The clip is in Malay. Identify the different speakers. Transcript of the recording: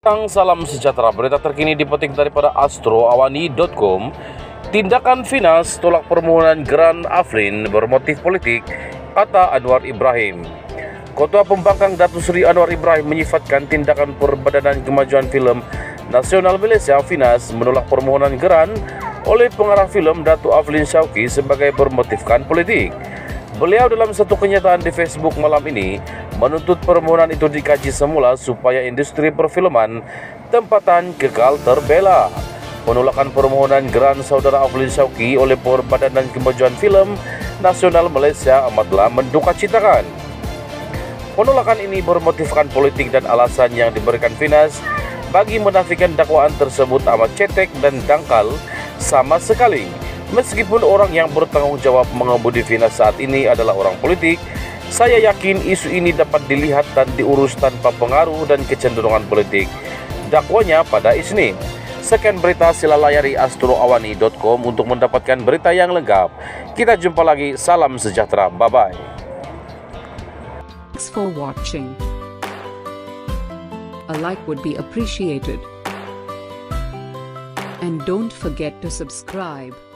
Speaker 1: Salam sejahtera, berita terkini dipetik daripada astroawani.com. Tindakan Finas tolak permohonan Grant Afrin bermotif politik, kata Anwar Ibrahim. Ketua Pembangkang Datuk Seri Anwar Ibrahim menyifatkan tindakan Perbadanan Kemajuan Filem Nasional Malaysia Finas menolak permohonan Grant oleh pengarah filem Datuk Afrin Shauki sebagai bermotifkan politik. Beliau dalam satu kenyataan di Facebook malam ini menuntut permohonan itu dikaji semula supaya industri perfilman tempatan kekal terbela. Penolakan permohonan Grant Saudara Afrin Shauki oleh Perbadanan Kemajuan Filem Nasional Malaysia amatlah mendukacitakan. Penolakan ini bermotifkan politik dan alasan yang diberikan Finas bagi menafikan dakwaan tersebut amat cetek dan dangkal sama sekali. Meskipun orang yang bertanggung jawab mengemudi Finas saat ini adalah orang politik, saya yakin isu ini dapat dilihat dan diurus tanpa pengaruh dan kecenderungan politik. Dakwanya pada Isnin. Sekian berita, sila layari astroawani.com untuk mendapatkan berita yang lengkap. Kita jumpa lagi, salam sejahtera, bye-bye.
Speaker 2: Thanks for watching. A like would be appreciated. And don't forget to subscribe.